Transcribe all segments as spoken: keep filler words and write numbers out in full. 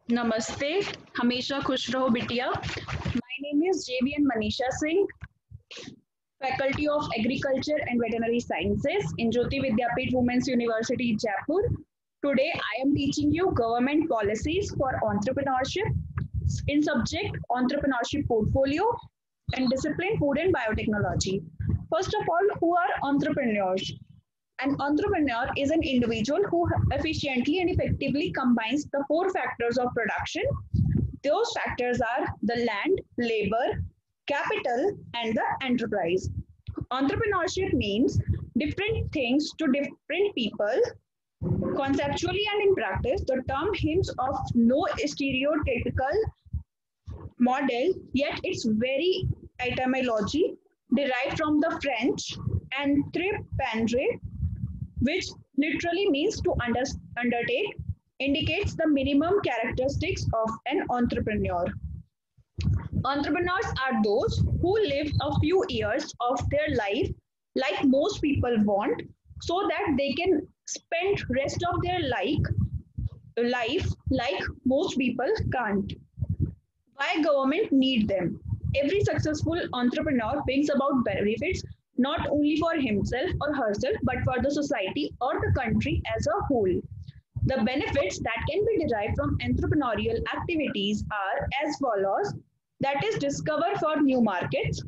नमस्ते, हमेशा खुश रहो बिटिया। My name is J V N Manisha Singh, Faculty of Agriculture and Veterinary Sciences in Jyoti Vidyapeeth Women's University, Jaipur. Today, I am teaching you government policies for entrepreneurship in subject entrepreneurship portfolio and discipline food and biotechnology. First of all, who are entrepreneurs? An entrepreneur is an individual who efficiently and effectively combines the four factors of production. Those factors are the land, labor, capital, and the enterprise. Entrepreneurship means different things to different people. Conceptually and in practice, the term hints of no stereotypical model, yet its very etymology derived from the French entreprendre, which literally means to under, undertake, indicates the minimum characteristics of an entrepreneur. Entrepreneurs are those who live a few years of their life like most people want so that they can spend rest of their like, life like most people can't. Why government need them? Every successful entrepreneur brings about benefits not only for himself or herself but for the society or the country as a whole. The benefits that can be derived from entrepreneurial activities are as follows. That is, discover for new markets.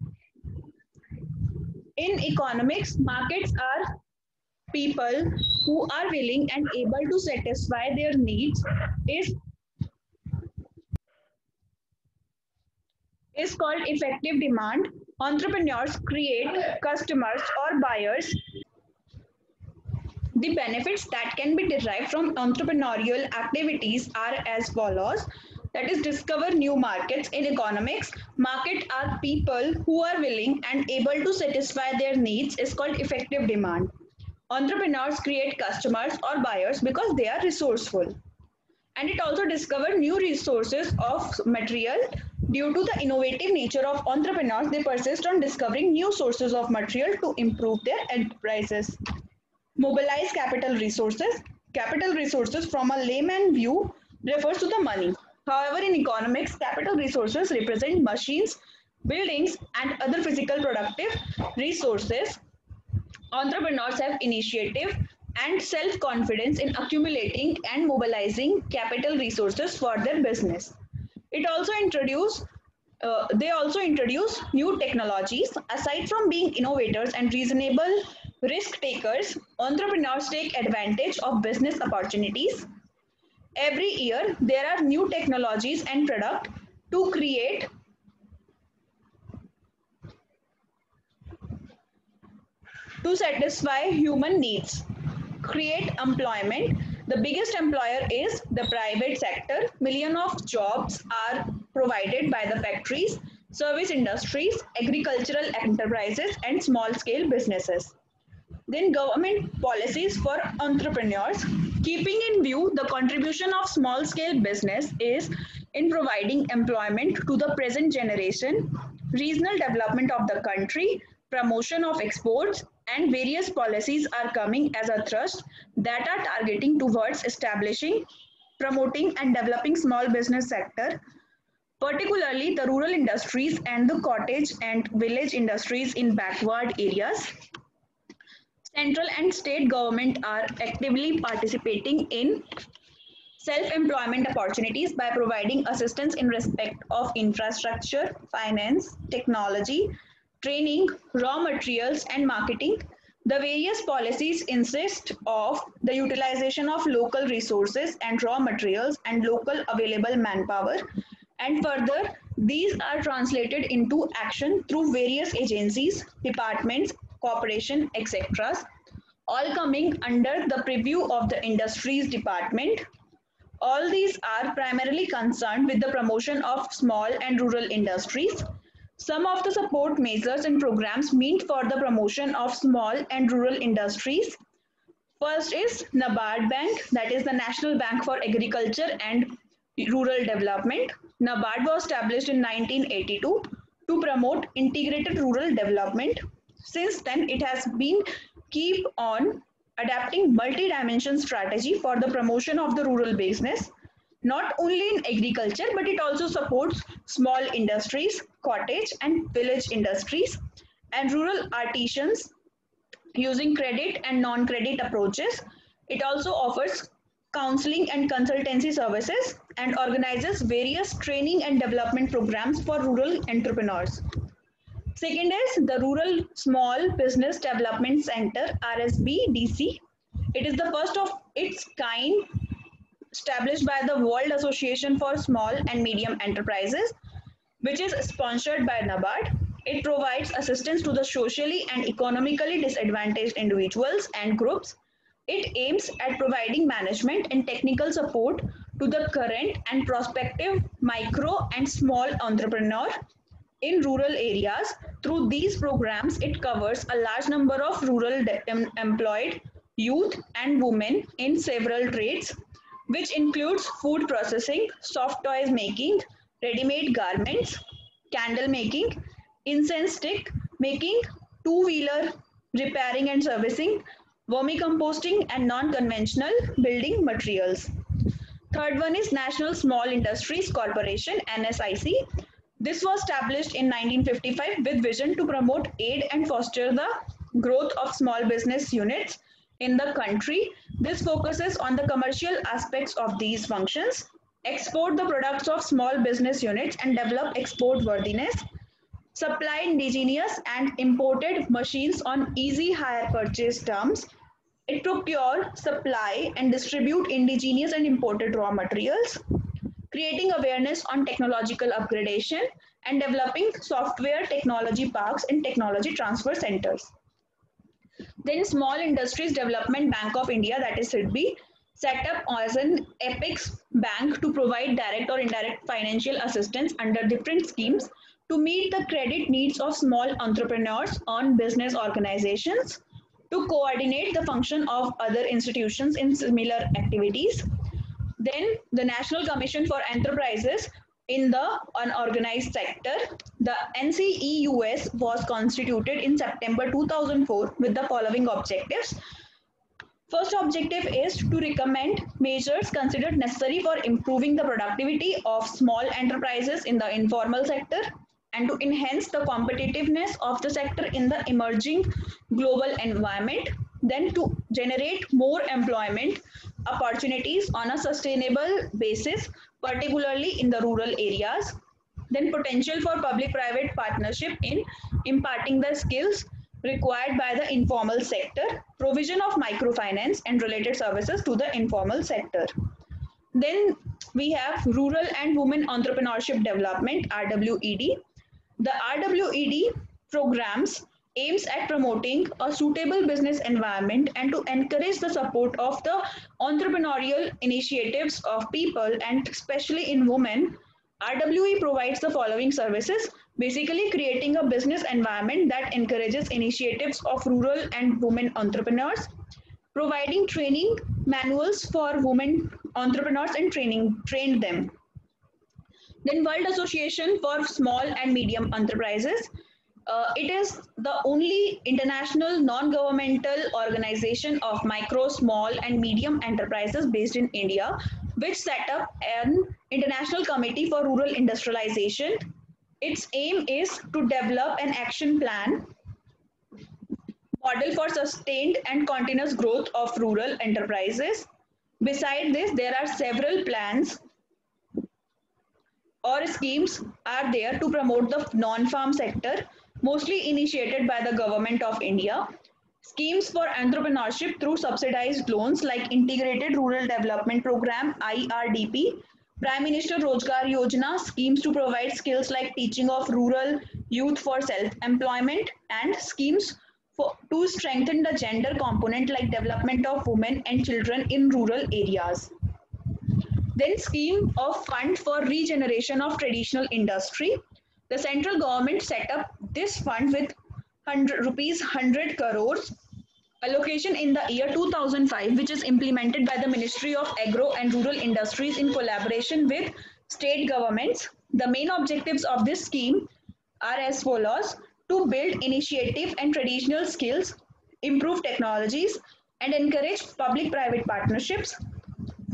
In economics, markets are people who are willing and able to satisfy their needs is is called effective demand. Entrepreneurs create customers or buyers. The benefits that can be derived from entrepreneurial activities are as follows. That is, discover new markets. In economics, market are people who are willing and able to satisfy their needs is called effective demand. Entrepreneurs create customers or buyers because they are resourceful. And it also discover new resources of material. Due to the innovative nature of entrepreneurs, they persist on discovering new sources of material to improve their enterprises. Mobilize capital resources. Capital resources from a layman view refers to the money. However, in economics, capital resources represent machines, buildings, and other physical productive resources. Entrepreneurs have initiative and self confidence in accumulating and mobilizing capital resources for their business. It also introduce uh, they also introduce new technologies. Aside from being innovators and reasonable risk takers, entrepreneurs take advantage of business opportunities. Every year, there are new technologies and product to create to satisfy human needs, create employment. The biggest employer is the private sector. Millions of jobs are provided by the factories, service industries, agricultural enterprises, and small scale businesses. Then government policies for entrepreneurs. Keeping in view the contribution of small scale business is in providing employment to the present generation, regional development of the country, promotion of exports, and various policies are coming as a thrust that are targeting towards establishing, promoting, and developing small business sector, particularly the rural industries and the cottage and village industries in backward areas. Central and state government are actively participating in self-employment opportunities by providing assistance in respect of infrastructure, finance, technology, training, raw materials, and marketing. The various policies insist of the utilization of local resources and raw materials and local available manpower. And further, these are translated into action through various agencies, departments, corporation, et cetera, all coming under the preview of the Industries Department. All these are primarily concerned with the promotion of small and rural industries. Some of the support measures and programs meant for the promotion of small and rural industries. First is NABARD Bank, that is the National Bank for Agriculture and Rural Development. NABARD was established in nineteen eighty-two to promote integrated rural development. Since then, it has been keep on adapting multi-dimension strategy for the promotion of the rural business. not only in agriculture, but it also supports small industries, cottage and village industries, and rural artisans using credit and non-credit approaches. It also offers counseling and consultancy services and organizes various training and development programs for rural entrepreneurs. Second is the Rural Small Business Development Center, R S B D C. It is the first of its kind established by the World Association for Small and Medium Enterprises, which is sponsored by NABARD. It provides assistance to the socially and economically disadvantaged individuals and groups. It aims at providing management and technical support to the current and prospective micro and small entrepreneur in rural areas. Through these programs, it covers a large number of rural em- employed youth and women in several trades, which includes food processing, soft toys making, ready-made garments, candle making, incense stick making, two-wheeler repairing and servicing, vermicomposting, and non-conventional building materials. Third one is National Small Industries Corporation, N S I C. This was established in nineteen fifty-five with vision to promote, aid and foster the growth of small business units in the country. This focuses on the commercial aspects of these functions, export the products of small business units and develop export worthiness, supply indigenous and imported machines on easy hire purchase terms. It procure, supply and distribute indigenous and imported raw materials, creating awareness on technological upgradation, and developing software technology parks and technology transfer centers. Then Small Industries Development Bank of India, that is S I D B, set up as an apex bank to provide direct or indirect financial assistance under different schemes to meet the credit needs of small entrepreneurs on business organizations, to coordinate the function of other institutions in similar activities. Then the National Commission for Enterprises in the Unorganized Sector, the N C E U S, was constituted in September two thousand four with the following objectives. First objective is to recommend measures considered necessary for improving the productivity of small enterprises in the informal sector and to enhance the competitiveness of the sector in the emerging global environment. Then to generate more employment opportunities on a sustainable basis, particularly in the rural areas. Then potential for public-private partnership in imparting the skills required by the informal sector, provision of microfinance and related services to the informal sector. Then we have Rural and Women Entrepreneurship Development, R W E D. The R W E D programs aims at promoting a suitable business environment and to encourage the support of the entrepreneurial initiatives of people and especially in women. R W E provides the following services, basically creating a business environment that encourages initiatives of rural and women entrepreneurs, providing training manuals for women entrepreneurs and training train them. Then World Association for Small and Medium Enterprises. Uh, it is the only international non-governmental organization of micro, small and medium enterprises based in India, which set up an international committee for rural industrialization. Its aim is to develop an action plan model for sustained and continuous growth of rural enterprises. Beside this, there are several plans or schemes are there to promote the non-farm sector, mostly initiated by the Government of India. Schemes for entrepreneurship through subsidized loans like Integrated Rural Development Program, I R D P, Prime Minister Rozgar Yojana, schemes to provide skills like teaching of rural youth for self-employment, and schemes for, to strengthen the gender component like development of women and children in rural areas. Then scheme of fund for regeneration of traditional industry. The central government set up this fund with rupees one hundred crores allocation in the year two thousand five, which is implemented by the Ministry of Agro and Rural Industries in collaboration with state governments. The main objectives of this scheme are as follows: to build initiative and traditional skills, improve technologies, and encourage public-private partnerships,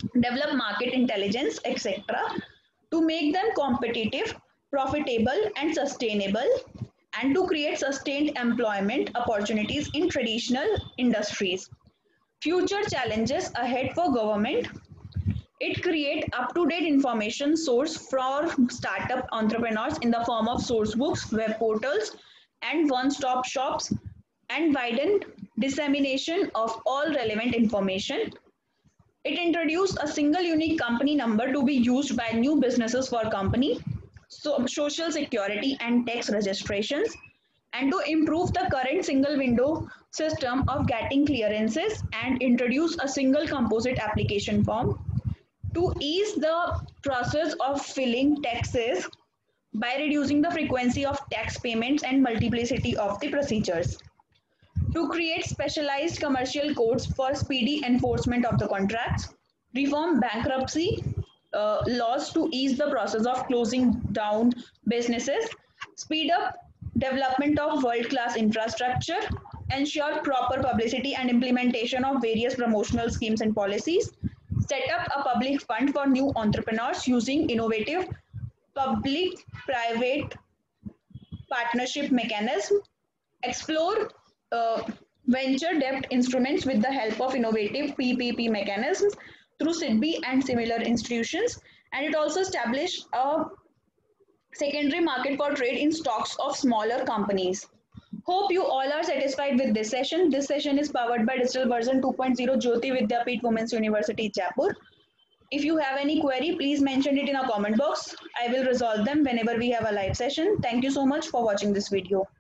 develop market intelligence, et cetera, to make them competitive, profitable, and sustainable, and to create sustained employment opportunities in traditional industries. Future challenges ahead for government. It create up-to-date information source for startup entrepreneurs in the form of source books, web portals, and one-stop shops, and widen dissemination of all relevant information. It introduced a single unique company number to be used by new businesses for company, so social security and tax registrations, and to improve the current single window system of getting clearances and introduce a single composite application form to ease the process of filing taxes by reducing the frequency of tax payments and multiplicity of the procedures, to create specialized commercial codes for speedy enforcement of the contracts, reform bankruptcy uh, laws to ease the process of closing down businesses, speed up development of world class infrastructure, ensure proper publicity and implementation of various promotional schemes and policies, set up a public fund for new entrepreneurs using innovative public private partnership mechanism, explore uh, venture debt instruments with the help of innovative P P P mechanisms through SIDBI and similar institutions, and it also established a secondary market for trade in stocks of smaller companies. Hope you all are satisfied with this session. This session is powered by Digital Version two point oh Jyoti Vidyapeeth Women's University, Jaipur. If you have any query, please mention it in a comment box. I will resolve them whenever we have a live session. Thank you so much for watching this video.